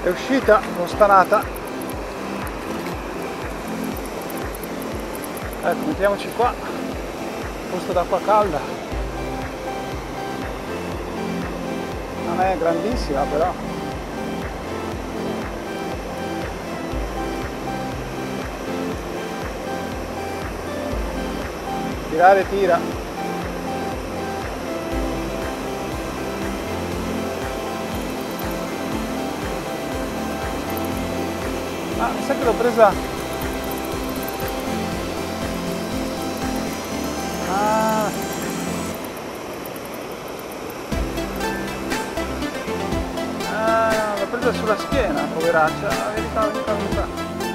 È uscita con stanata. Ecco, mettiamoci qua, posto d'acqua calda. Non è grandissima però. Tirare tira. Ah, mi sa che l'ho presa. Ah. Ah, l'ho presa sulla schiena, poveraccia. Vieni qua, vieni qua, vieni qua.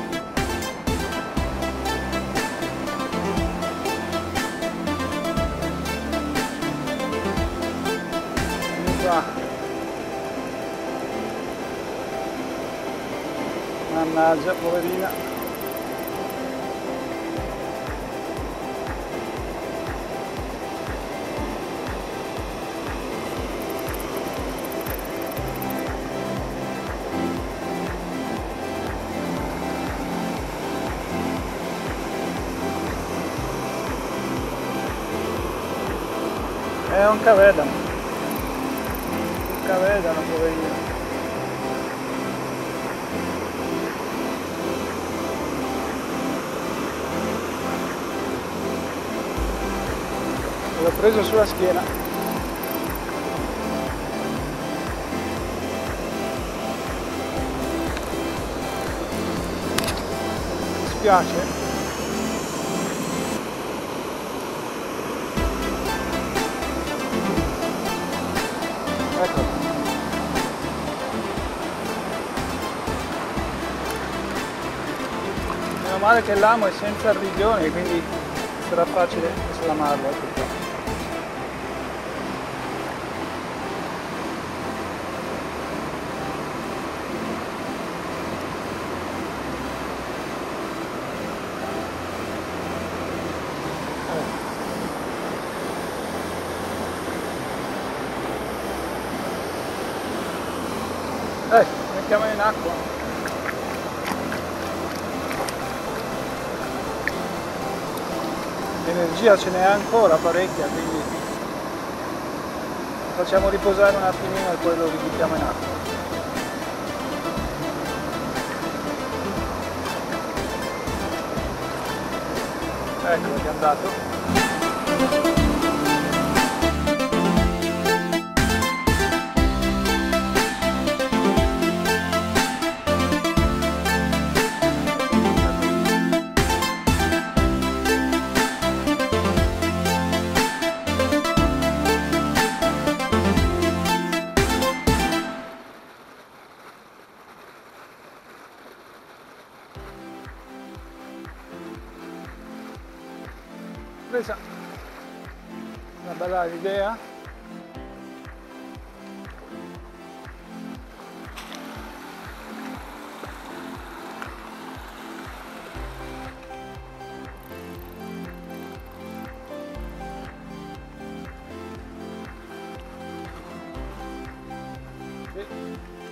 Vieni qua. Mannaggia, poverina. È un cavedano. Un cavedano, poverino. L'ho preso sulla schiena. Mi spiace. Ecco. Meno male che l'amo è senza arrivioni, quindi sarà facile slamarlo. Ecco qua. Mettiamo in acqua. L'energia ce n'è ancora parecchia, quindi lo facciamo riposare un attimino e poi lo ributtiamo in acqua. Ecco che è andato. Presa una bella idea. Sì.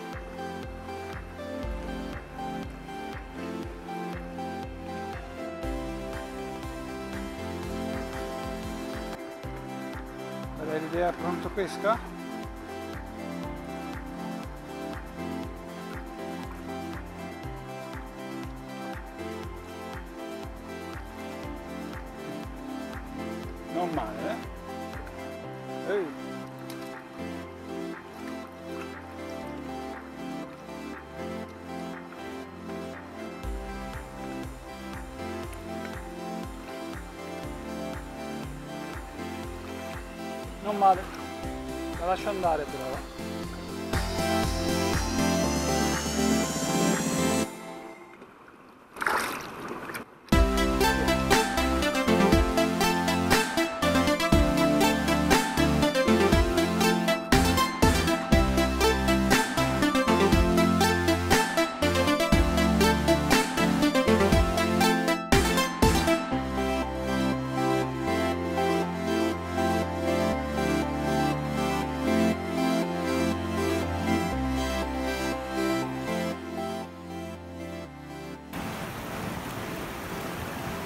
L'idea pronto pesca. Non male, eh? Ehi. Non male, la lascio andare però.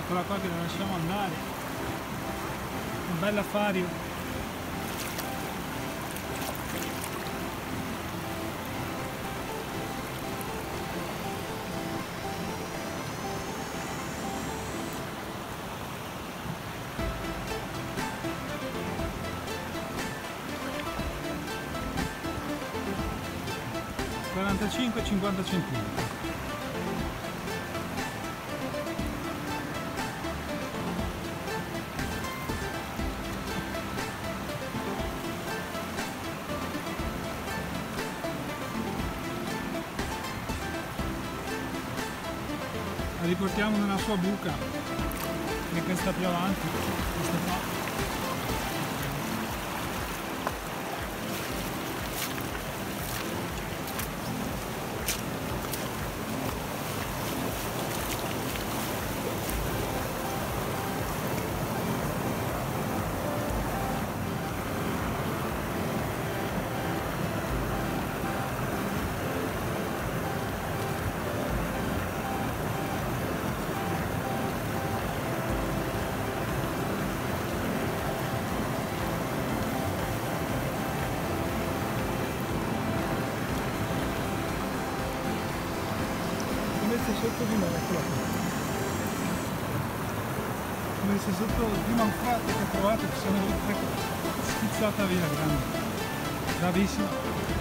Eccola qua che la lasciamo andare. Un bel affario. (45-50 centimetri). La riportiamo nella sua buca, che questa più avanti, questa qua. Messa sotto di me, eccola qua. Messa sotto il primo anfratto che ho trovato, che sono schizzata via, grande. Bravissima.